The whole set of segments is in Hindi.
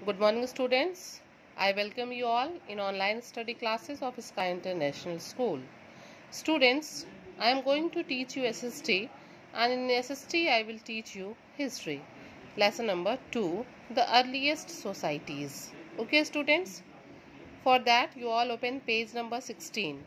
Good morning, students. I welcome you all in online study classes of Sky International School. Students, I am going to teach you SST, and in SST I will teach you history. Lesson number 2, the earliest societies. Okay, students? For that, you all open page number 16.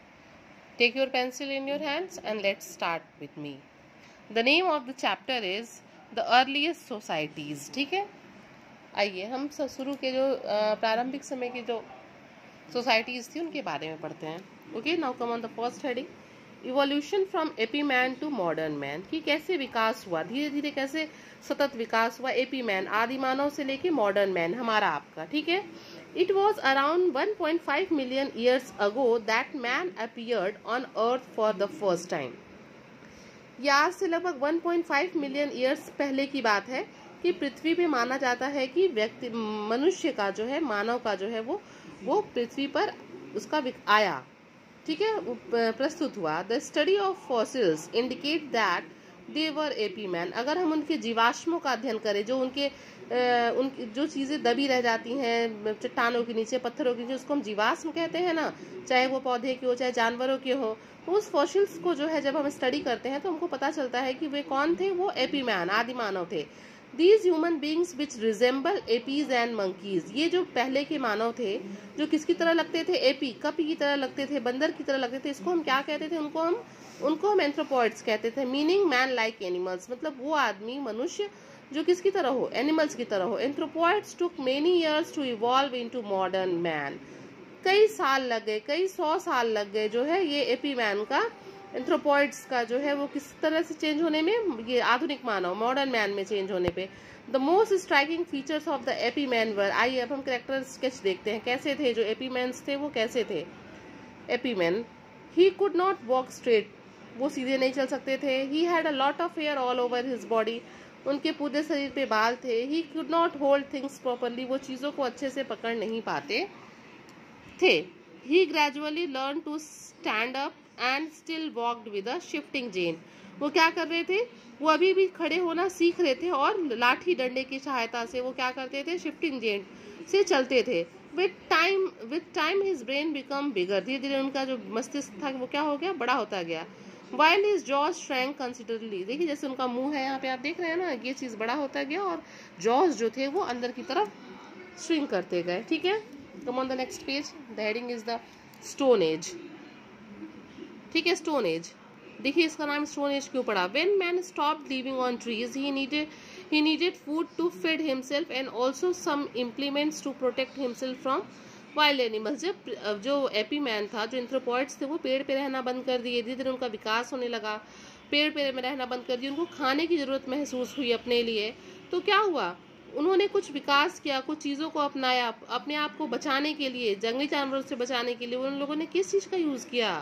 Take your pencil in your hands and let's start with me. The name of the chapter is the earliest societies. ठीक है, आइए हम शुरू के जो प्रारंभिक समय की जो सोसाइटीज थी उनके बारे में पढ़ते हैं. Okay, now come on the first heading, evolution from ape man to modern man. कि कैसे विकास हुआ, धीरे धीरे कैसे सतत विकास हुआ एपी मैन, आदि मानव से लेके मॉडर्न मैन, हमारा आपका. ठीक है, it was around 1.5 million years ago that man appeared on earth for the first time. यह आज से लगभग 1.5 मिलियन ईयर्स पहले की बात है कि पृथ्वी पे माना जाता है कि व्यक्ति मनुष्य का जो है, मानव का जो है वो पृथ्वी पर उसका आया. ठीक है, प्रस्तुत हुआ. The study of fossils indicate that they were ape man. अगर हम उनके जीवाश्मों का अध्ययन करें, जो उनकी जो चीजें दबी रह जाती हैं चट्टानों के नीचे, पत्थरों के नीचे, उसको हम जीवाश्म कहते हैं ना, चाहे वो पौधे के हो चाहे जानवरों के हो. उस फॉसिल्स को जो है जब हम स्टडी करते हैं तो हमको पता चलता है कि वे कौन थे. वो एपी मैन, आदि मानव थे. These human beings which resemble apes and monkeys. ये जो पहले के मानव थे जो किसकी तरह लगते थे, एपी, कपी की तरह लगते थे, बंदर की तरह लगते थे, इसको हम क्या कहते थे, उनको हम एंथ्रोपॉइड्स कहते थे. मीनिंग मैन लाइक एनिमल्स, मतलब वो आदमी, मनुष्य जो किसकी तरह हो, एनिमल्स की तरह हो. Anthropoids took many years to evolve into modern man. कई साल लग गए, कई 100 साल लग गए जो है ये एपी मैन का, एंथ्रोपॉइड्स का जो है वो किस तरह से चेंज होने में, ये आधुनिक मानव मॉडर्न मैन में चेंज होने पे. The most striking features of the ape man were. आइए अब हम कैरेक्टर स्केच देखते हैं कैसे थे जो एपी मैन्स थे, वो कैसे थे. Ape man, he could not walk straight, वो सीधे नहीं चल सकते थे. He had a lot of hair all over his body, उनके पूरे शरीर पे बाल थे. He could not hold things properly, वो चीजों को अच्छे से पकड़ नहीं पाते थे. He gradually learn to stand up and still walked with a shifting जेन. वो क्या कर रहे थे, वो अभी भी खड़े होना सीख रहे थे और लाठी डंडे की सहायता से वो क्या करते थे, शिफ्टिंग जेन से चलते थे. With time his brain become bigger. धीरे धीरे उनका जो मस्तिष्क था वो क्या हो गया, बड़ा होता गया. While his jaws shrank considerably. देखिए जैसे उनका मुंह है यहाँ पे आप देख रहे हैं ना, ये चीज बड़ा होता गया और जॉज जो थे वो अंदर की तरफ श्रिंक करते गए. ठीक है, come on the next page. The heading is the stone age. ठीक है, स्टोन एज. देखिए इसका नाम स्टोन एज क्यों पड़ा. When man stopped living on trees he needed food to feed himself and also some implements to protect himself from wild animals. जब जो एपी मैन था, जो एंथ्रोपॉइड्स थे, वो पेड़ पे रहना बंद कर दिए. धीरे धीरे उनका विकास होने लगा, पेड़ पे में रहना बंद कर दिया. उनको खाने की जरूरत महसूस हुई अपने लिए. तो क्या हुआ, उन्होंने कुछ विकास किया, कुछ चीजों को अपनाया अपने आप को बचाने के लिए, जंगली जानवरों से बचाने के लिए. उन लोगों ने किस चीज का यूज किया,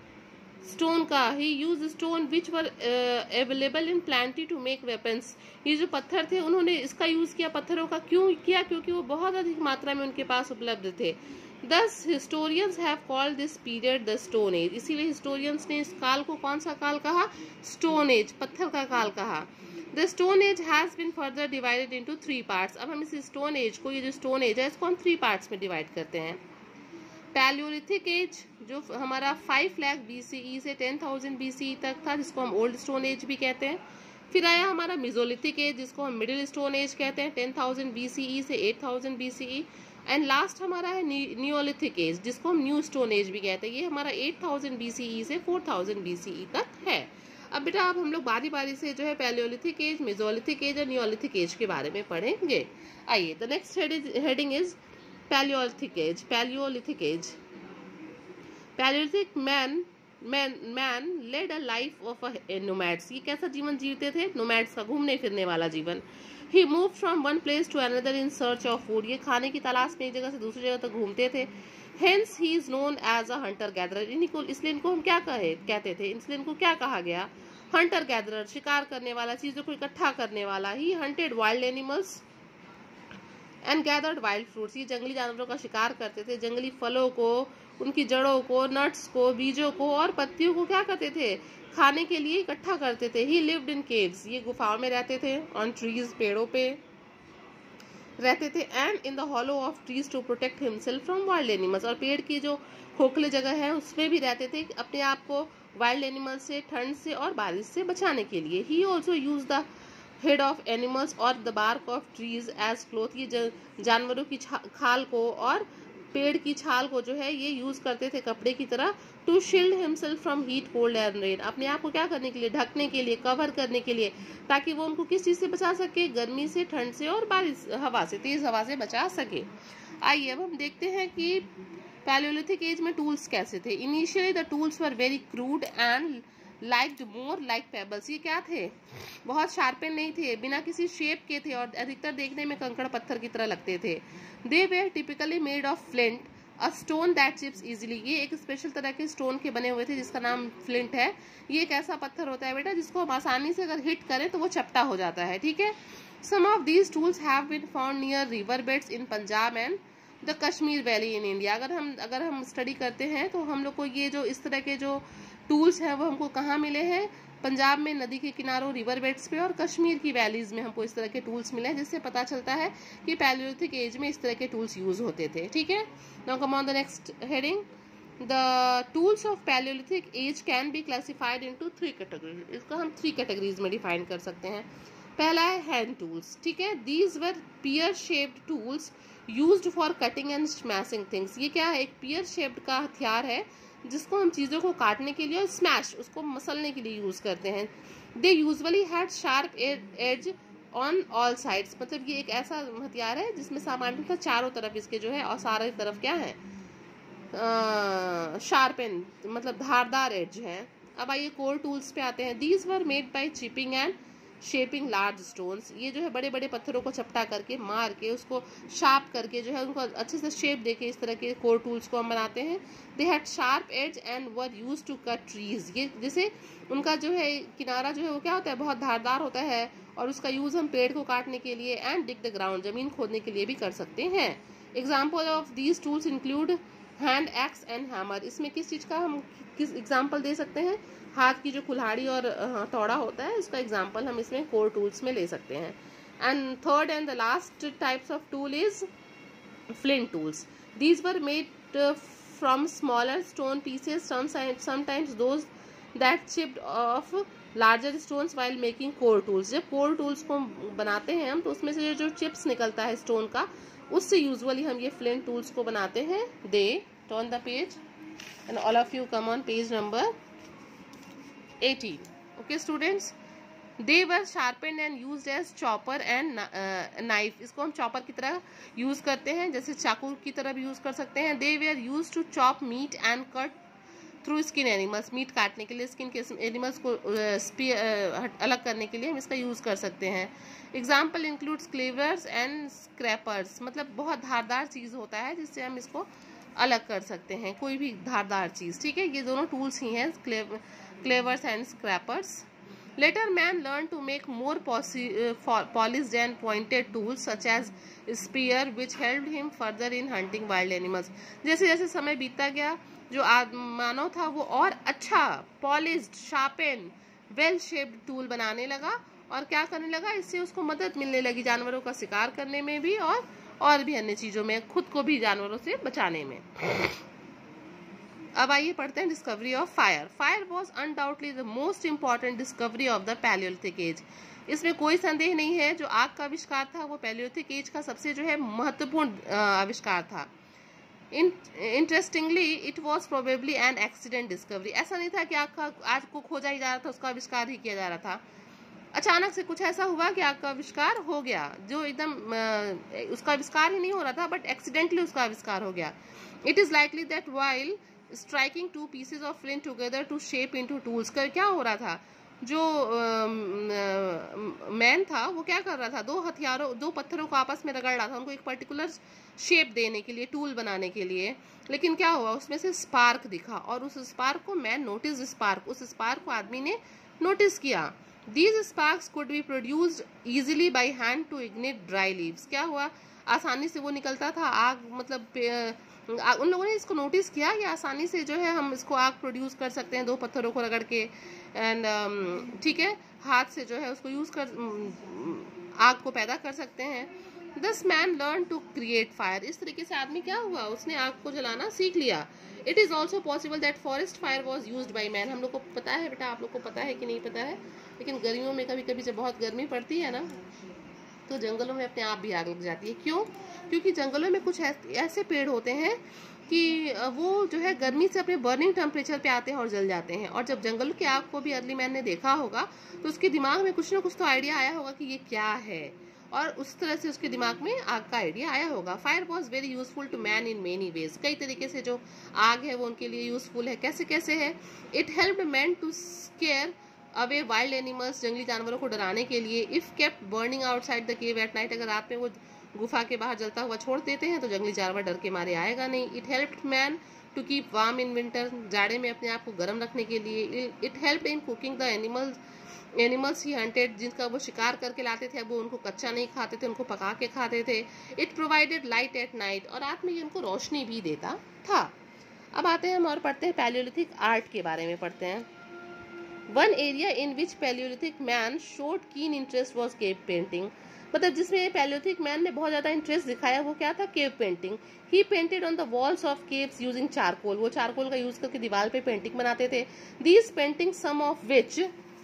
स्टोन का. He use stone which were available in plenty to make weapons. ये जो पत्थर थे उन्होंने इसका यूज किया, पत्थरों का. क्यों किया, क्योंकि वो बहुत अधिक मात्रा में उनके पास उपलब्ध थे. Thus historians have called this period the stone age. इसीलिए हिस्टोरियंस ने इस काल को कौन सा काल कहा, स्टोन एज, पत्थर का काल कहा. The stone age has been further divided into 3 parts. अब हम इस स्टोन एज को, ये जो स्टोन एज है, इसको हम 3 पार्ट्स में डिवाइड करते हैं. पैलियोलिथिक एज जो हमारा 5 लाख BCE से 10,000 BCE तक था, जिसको हम ओल्ड स्टोन एज भी कहते हैं. फिर आया हमारा मेसोलिथिक एज, जिसको हम मिडिल स्टोन एज कहते हैं, 10,000 BCE से 8,000 BCE. एंड लास्ट हमारा है नियोलिथिक एज, जिसको हम न्यू स्टोन एज भी कहते हैं. ये हमारा 8,000 BCE से 4,000 BCE तक है. अब बेटा अब हम लोग बारी बारी से जो है पैलियोलिथिक एज, मेसोलिथिक एज और नियोलिथिक एज के बारे में पढ़ेंगे. आइए, the next heading is Paleolithic age. Paleolithic age. Paleolithic man led a life of a nomads. ये कैसा जीवन जीते थे, nomads का, घूमने फिरने वाला जीवन. He moved from one place to another in search of food. ये खाने की तलाश में एक जगह से दूसरी जगह तक घूमते थे. Hence he is known as a hunter gatherer. इसलिए इनको हम क्या कहते थे, इसलिए इनको क्या कहा गया, hunter gatherer, शिकार करने वाला, चीजों को इकट्ठा करने वाला. He hunted wild animals and gathered wild fruits. ये जंगली जानवरों का शिकार करते थे, जंगली फलों को, उनकी जड़ों को, नट्स को, बीजों को और पत्तियों को क्या करते थे, खाने के लिए इकट्ठा करते थे. He lived in caves. ये गुफाओं में रहते थे. ऑन ट्रीज, पेड़ों पे. रहते थे, and in the hollow of trees to protect himself from wild animals, और पेड़ की जो खोखले जगह है उसमें भी रहते थे अपने आप को वाइल्ड एनिमल्स से, ठंड से और बारिश से बचाने के लिए। He also use the head of animals और the bark of trees as cloth, ये जानवरों की खाल को और पेड़ की छाल को जो है ये यूज करते थे कपड़े की तरह, to shield himself from heat, cold and rain, अपने आप को क्या करने के लिए, ढकने के लिए, कवर करने के लिए, ताकि वो उनको किस चीज से बचा सके, गर्मी से, ठंड से और बारिश हवा से, तेज हवा से बचा सके। आइए अब हम देखते हैं कि पैलियोलिथिक एज में टूल्स कैसे थे। Initially the tools were very crude and liked more like pebbles, ये क्या थे, बहुत शार्पन नहीं थे, बिना किसी शेप के थे और अधिकतर देखने में कंकड़ पत्थर की तरह लगते थे। They were typically made of flint, a stone that chips easily, ये एक स्पेशल तरह के स्टोन के बने हुए थे जिसका नाम फ्लिंट है। ये एक ऐसा पत्थर होता है बेटा जिसको हम आसानी से अगर हिट करें तो वो चपटा हो जाता है, ठीक है। Some of these tools have been found near river beds in Punjab and the Kashmir valley in India. अगर हम स्टडी करते हैं तो हम लोग को ये जो इस तरह के जो टूल्स हैं वो हमको कहाँ मिले हैं, पंजाब में नदी के किनारों, रिवर बेड्स पे और कश्मीर की वैलीज में हमको इस तरह के टूल्स मिले हैं, जिससे पता चलता है कि पैलियोलिथिक एज में इस तरह के टूल्स यूज होते थे, ठीक है। Now come on the next heading, the tools of Palaeolithic age can be classified into 3 categories, इसको हम 3 कैटेगरीज में डिफाइन कर सकते हैं। पहला है हैंड टूल्स, ठीक है। These were pear shaped tools used for cutting and smashing things, ये क्या है, एक पियर शेप्ड का हथियार है जिसको हम चीज़ों को काटने के लिए और स्मैश, उसको मसलने के लिए यूज करते हैं। They usually had sharp edge on all sides, मतलब ये एक ऐसा हथियार है जिसमें सामान्यतः चारों तरफ इसके जो है और सारे तरफ क्या है, शार्प एंड मतलब धारदार एज है। अब आइए कोर टूल्स पे आते हैं। These were made by chipping and shaping large stones, ये जो है बड़े बड़े पत्थरों को चपटा करके, मार के, उसको शार्प करके जो है उनको अच्छे से शेप देके इस तरह के कोर टूल्स को हम बनाते हैं। They had sharp edge and were use to cut trees, ये जैसे उनका जो है किनारा जो है वो क्या होता है, बहुत धारदार होता है और उसका यूज हम पेड़ को काटने के लिए एंड डिग द ग्राउंड, जमीन खोदने के लिए भी कर सकते हैं। Example of these tools include hand axe and hammer, इसमें किस चीज का हम किस एग्जाम्पल दे सकते हैं, हाथ की जो कुल्हाड़ी और हथौड़ा होता है उसका एग्जाम्पल हम इसमें कोर टूल्स में ले सकते हैं। And third and the last types of tool is flint tools. These were made from smaller stone pieces, sometimes those that chipped off larger stones while making core tools. जब कोर टूल्स को बनाते हैं हम तो उसमें से जो चिप्स निकलता है स्टोन का, उससे यूजुअली हम ये फ्लिंट टूल्स को बनाते हैं। They turn the page and all of you come on page number 18. Okay students, they were sharpened and used as chopper and knife, इसको हम चॉपर की तरह यूज करते हैं, जैसे चाकू की तरह भी यूज कर सकते हैं। they were used to chop meat and cut through skin animals, meat काटने के लिए, स्किन के एनिमल्स को अलग करने के लिए हम इसका यूज कर सकते हैं। Example includes cleavers and scrapers, मतलब बहुत धारदार चीज होता है जिससे हम इसको अलग कर सकते हैं, कोई भी धारदार चीज, ठीक है। ये दोनों टूल्स ही हैं, cleavers and scrapers. Later man learn to make more polished and pointed tools such as spear which helped him further in hunting wild animals। जैसे जैसे समय बीतता गया जो मानव था वो और अच्छा polished, sharpen, well shaped tool बनाने लगा और क्या करने लगा, इससे उसको मदद मिलने लगी जानवरों का शिकार करने में भी और भी अन्य चीजों में, खुद को भी जानवरों से बचाने में। अब आइए पढ़ते हैं discovery of fire. Fire was undoubtedly the most important discovery of the Palaeolithic age. इसमें कोई संदेह नहीं है जो आग का आविष्कार था वो पैलियोलिथिक एज का सबसे जो है महत्वपूर्ण आविष्कार था। Interestingly it was probably an accident discovery, ऐसा नहीं था कि आग को खोजा ही जा रहा था, उसका आविष्कार ही किया जा रहा था। अचानक से कुछ ऐसा हुआ कि आग का आविष्कार हो गया, जो एकदम उसका आविष्कार ही नहीं हो रहा था बट एक्सीडेंटली उसका आविष्कार हो गया। It is likely that while striking 2 pieces of flint together to shape into tools, क्या हो रहा था, जो मैन था वो क्या कर रहा था, दो पत्थरों को आपस में रगड़ रहा था उनको एक पर्टिकुलर शेप देने के लिए, टूल बनाने के लिए। लेकिन क्या हुआ, उसमें से स्पार्क दिखा और उस स्पार्क को मैन नोटिस, उस स्पार्क को आदमी ने नोटिस किया। These sparks could be produced easily by hand to ignite dry leaves। क्या हुआ, आसानी से वो निकलता था आग, मतलब उन लोगों ने इसको नोटिस किया कि आसानी से जो है हम इसको आग प्रोड्यूस कर सकते हैं 2 पत्थरों को रगड़ के, एंड ठीक है, हाथ से जो है उसको यूज कर आग को पैदा कर सकते हैं। This man learned to create fire. इस तरीके से आदमी क्या हुआ, उसने आग को जलाना सीख लिया. It is also possible that forest fire was used by man. हम लोग को पता है बेटा, आप लोग को पता है कि नहीं पता है, लेकिन गर्मियों में कभी कभी जब बहुत गर्मी पड़ती है ना, तो जंगलों में अपने आप भी आग लग जाती है. क्यों? क्योंकि जंगलों में कुछ ऐसे पेड़ होते हैं कि वो जो है गर्मी से अपने बर्निंग टेम्परेचर पे आते हैं और जल जाते हैं. और जब जंगल की आग को भी अर्ली मैन ने देखा होगा तो उसके दिमाग में कुछ ना कुछ तो आइडिया आया होगा कि ये क्या है, और उस तरह से उसके दिमाग में आग का आइडिया आया होगा. Fire was very useful to man in many ways. कई तरीके से जो आग है वो उनके लिए यूजफुल है. कैसे कैसे है? It helped man to scare away wild animals. जंगली जानवरों को डराने के लिए. If kept burning outside the cave at night. अगर रात में वो गुफा के बाहर जलता हुआ छोड़ देते हैं तो जंगली जानवर डर के मारे आएगा नहीं. It helped man to keep warm in winter. जाड़े में अपने आप को गर्म रखने के लिए. It helped in cooking the animals he hunted. जिनका वो शिकार करके लाते थे, अब वो उनको कच्चा नहीं खाते थे, उनको पका के खाते थे. It provided light at night. और रात में ये उनको रोशनी भी देता था. अब आते हैं हम और पढ़ते हैं पैलियोलिथिक आर्ट के बारे में पढ़ते हैं. One area in which Palaeolithic man showed keen interest was cave painting. मतलब जिसमें पैलियोलिथिक मैन ने बहुत ज्यादा इंटरेस्ट दिखाया वो क्या था? Cave painting. He painted on the walls of caves using charcoal. वो चारकोल का यूज करके दीवार पे पेंटिंग बनाते थे. These painting some of which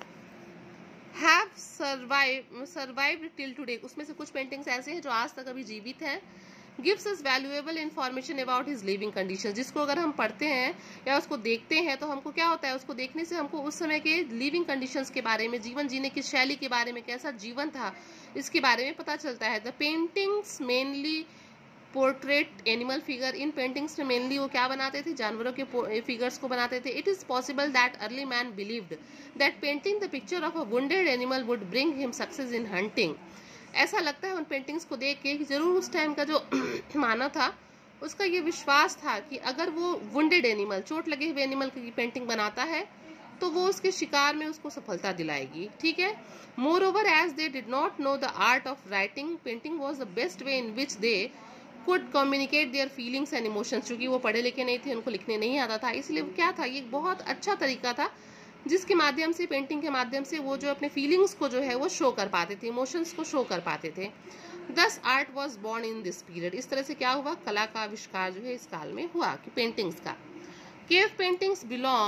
have survived till today. उसमें से कुछ पेंटिंग्स ऐसे हैं जो आज तक अभी जीवित हैं. gives us valuable information about his living conditions. जिसको अगर हम पढ़ते हैं या उसको देखते हैं तो हमको क्या होता है, उसको देखने से हमको उस समय के लिविंग कंडीशंस के बारे में, जीवन जीने की शैली के बारे में, कैसा जीवन था इसके बारे में पता चलता है. The paintings mainly portrait animal figure. इन पेंटिंग्स में मेनली वो क्या बनाते थे? जानवरों के फिगर्स को बनाते थे. It is possible that early man believed that painting the picture of a wounded animal would bring him success in hunting. ऐसा लगता है उन पेंटिंग्स को देख के कि जरूर उस टाइम का जो मानव था उसका ये विश्वास था कि अगर वो वुंडेड एनिमल, चोट लगे हुए एनिमल की पेंटिंग बनाता है तो वो उसके शिकार में उसको सफलता दिलाएगी. ठीक है. Moreover as they did not know the art of writing, painting was the best way in which they could communicate their feelings and emotions. क्योंकि वो पढ़े लिखे नहीं थे, उनको लिखने नहीं आता था, इसलिए वो क्या था, ये बहुत अच्छा तरीका था जिसके माध्यम से, पेंटिंग के माध्यम से वो जो अपने फीलिंग्स को जो है वो शो कर पाते थे, इमोशंस को शो कर पाते थे. Thus art was born in this period. इस तरह से क्या हुआ? कला का आविष्कार जो है इस काल में हुआ, कि पेंटिंग्स का. Cave paintings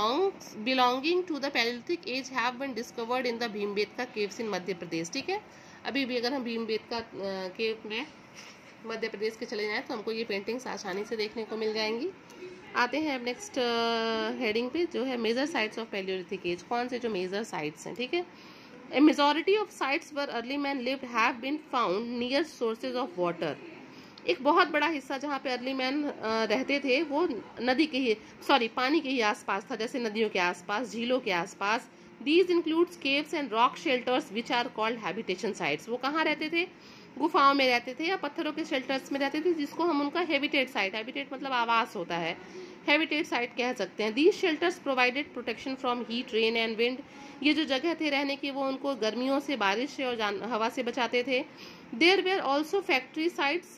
belonging to the Paleolithic age have been discovered in the Bhimbetka caves in Madhya Pradesh. ठीक है. अभी भी अगर हम भीमबेटका केव में मध्य प्रदेश के चले जाएं तो हमको ये पेंटिंग्स आसानी से देखने को मिल जाएंगी. आते हैं अब नेक्स्ट हेडिंग पे जो है major sites of Palaeolithic age. कौन से जो मेजर साइट्स हैं? ठीक है. A majority of sites were early man lived have been found near sources of water. एक बहुत बड़ा हिस्सा जहाँ पे अर्ली मैन रहते थे वो नदी के ही, पानी के ही आसपास था, जैसे नदियों के आसपास, झीलों के आसपास. These includes caves and rock shelters which are called habitation sites. वो कहाँ रहते थे? गुफाओं में रहते थे या पत्थरों के शेल्टर्स में रहते थे, जिसको हम उनका हैबिटेट साइट, हैबिटेट मतलब आवास होता है, हैबिटेट साइट कह सकते हैं. These shelters provided protection from heat, rain and wind. ये जो जगह थे रहने की वो उनको गर्मियों से, बारिश से और हवा से बचाते थे. There were also factory sites.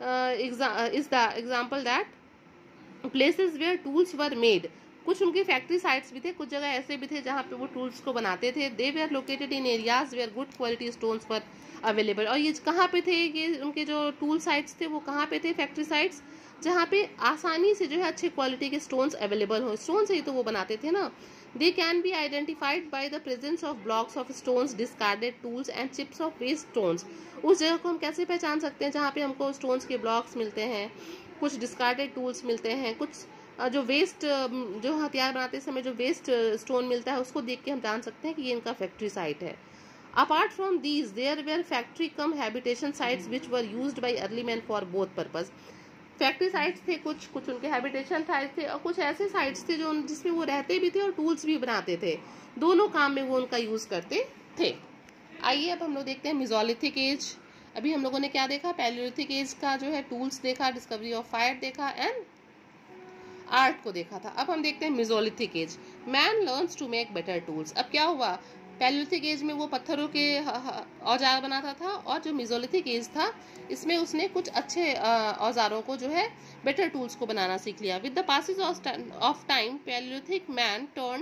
Is the example that places where tools were made. कुछ उनकी फैक्ट्री साइट्स भी थे, कुछ जगह ऐसे भी थे जहाँ पे वो टूल्स को बनाते थे. They were located in areas where good quality stones were available. और ये कहाँ पे थे? ये उनके जो टूल साइट्स थे वो कहाँ पे थे? फैक्ट्री साइट्स जहाँ पे आसानी से जो है अच्छे क्वालिटी के स्टोन्स अवेलेबल हो. स्टोन से ही तो वो बनाते थे ना. They can be identified by the presence of blocks of stones, discarded tools and chips of waste stones. उस जगह को हम कैसे पहचान सकते हैं जहाँ पे हमको स्टोन्स के ब्लॉक्स मिलते हैं, कुछ डिस्कार्डेड टूल्स मिलते हैं, कुछ जो वेस्ट, जो हथियार बनाते समय जो वेस्ट स्टोन मिलता है उसको देख के हम जान सकते हैं कि ये इनका फैक्ट्री साइट है. Apart from these there were factory cum habitation sites which were used by early man for both purpose. Factory sites थे कुछ उनके हैबिटेशन साइट्स थे, और कुछ ऐसे साइट्स थे जो जिसमें वो रहते भी थे और टूल्स भी बनाते थे. दोनों काम में वो उनका यूज करते थे. आइए अब हम लोग देखते हैं मेसोलिथिक एज. अभी हम लोगों ने क्या देखा? पैलियोलिथिक एज का जो है टूल्स देखा, डिस्कवरी ऑफ फायर देखा एंड आर्ट को देखा था. अब हम देखते हैं Mesolithic age. Man learns to make better tools. अब क्या हुआ? पैलियोलिथिक एज में वो पत्थरों के औजार बनाता था, और जो मेसोलिथिक एज था इसमें उसने कुछ अच्छे औजारों को जो है बेटर टूल्स को बनाना सीख लिया. With the passage of time Palaeolithic man turn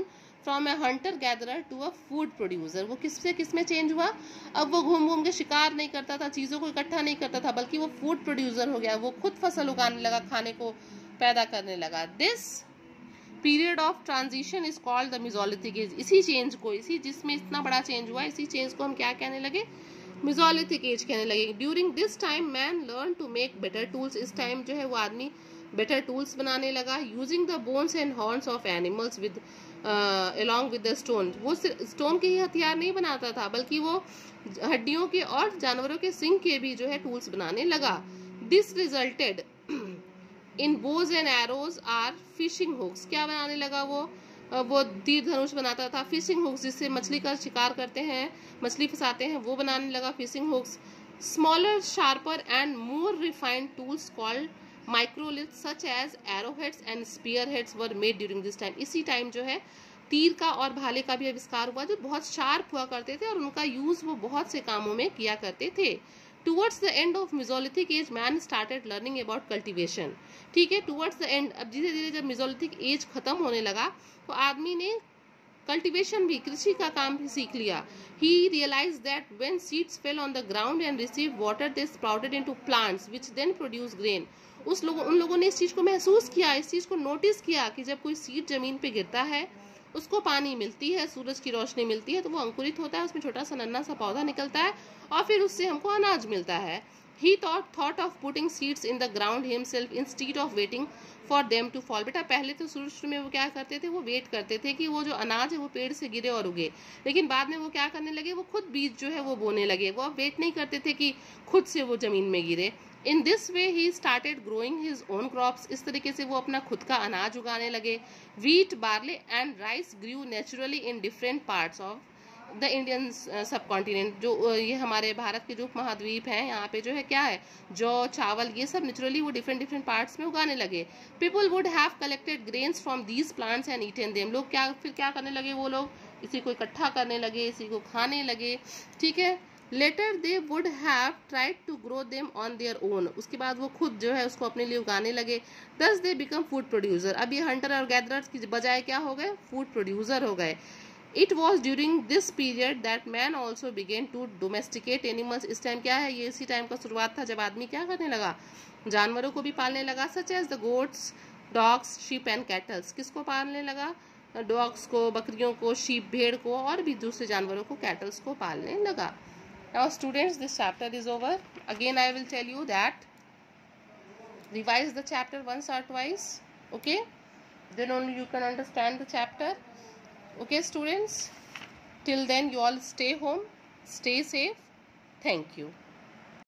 from a hunter gatherer to a food producer. वो किससे किस में चेंज हुआ? अब वो घूम घूम के शिकार नहीं करता था, चीज़ों को इकट्ठा नहीं करता था, बल्कि वो फूड प्रोड्यूसर हो गया। वो खुद फसल उगाने लगा, खाने को पैदा करने लगा। This period of transition is called the Mesolithic age. इसी चेंज को, इसी जिसमें इतना बड़ा चेंज हुआ, इसी चेंज को हम क्या कहने लगे? मेसोलिथिक एज कहने लगे। During this time man learn to make better tools. इस टाइम जो है वो आदमी बेटर टूल्स बनाने लगा। Using the bones and horns of animals with along with the stone. वो स्टोन के ही हथियार नहीं बनाता था, बल्कि वो हड्डियों के और जानवरों के सिंग के भी जो है टूल्स बनाने लगा। This resulted in bows and arrows are fishing hooks. क्या बनाने लगा वो तीर धनुष बनाता था। फिशिंग हुक्स, जिससे मछली का शिकार करते हैं, मछली फंसाते हैं, वो बनाने लगा fishing hooks. Smaller sharper and more refined tools called microliths such as arrowheads and spear heads were made during this time. इसी टाइम जो है तीर का और भाले का भी आविष्कार हुआ, जो बहुत शार्प हुआ करते थे और उनका यूज वो बहुत से कामों में किया करते थे। Towards the end of Mesolithic age man started learning about cultivation. ठीक है, टूवर्ड्स द एंड, अब धीरे धीरे जब मेसोलिथिक एज खत्म होने लगा तो आदमी ने कल्टीवेशन भी, कृषि का काम भी सीख लिया। He realise that when seeds fell on the ground and receive water they sprouted into plants which then produce grain. उन लोगों ने इस चीज को महसूस किया, इस चीज को नोटिस किया कि जब कोई सीड जमीन पे गिरता है, उसको पानी मिलती है, सूरज की रोशनी मिलती है, तो वो अंकुरित होता है, उसमें छोटा सा नन्हा सा पौधा निकलता है और फिर उससे हमको अनाज मिलता है। He thought of putting seeds in the ground himself instead of waiting for them to fall। बेटा पहले तो शुरू में वो क्या करते थे? वो वेट करते थे कि वो जो अनाज है वो पेड़ से गिरे और उगे, लेकिन बाद में वो क्या करने लगे? वो खुद बीज जो है वो बोने लगे। वो अब वेट नहीं करते थे कि खुद से वो जमीन में गिरे। In this way he started growing his own crops. इस तरीके से वो अपना खुद का अनाज उगाने लगे। Wheat, barley and rice grew naturally in different parts of the Indian subcontinent. जो ये हमारे भारत के जो उपमहाद्वीप हैं, यहाँ पे जो है क्या है, जौ, चावल, ये सब नेचुरली वो डिफरेंट डिफरेंट पार्ट्स में उगाने लगे। People would have collected grains from these plants and eaten them. लोग फिर क्या करने लगे? वो लोग इसी को इकट्ठा करने लगे, इसी को खाने लगे। ठीक है, later they would have tried to grow them on their own. उसके बाद वो खुद जो है उसको अपने लिए उगाने लगे। दस दे बिकम फूड प्रोड्यूसर। अब ये हंटर और गैदरर्स की बजाय क्या हो गए? फूड प्रोड्यूसर हो गए। It was during this period that man also began to domesticate animals। इस टाइम क्या है? ये इसी टाइम का शुरुआत था जब आदमी क्या करने लगा? जानवरों को भी पालने लगा। Such as the goats, dogs, sheep and cattles. किसको पालने लगा? डॉग्स को, बकरियों को, शीप, भेड़ को और भी दूसरे जानवरों को, कैटल्स को पालने लगा। Now students, this chapter is over. Again I will tell you that revise the chapter once or twice. Okay, then only you can understand the chapter. Okay students, till then you all stay home, stay safe. Thank you.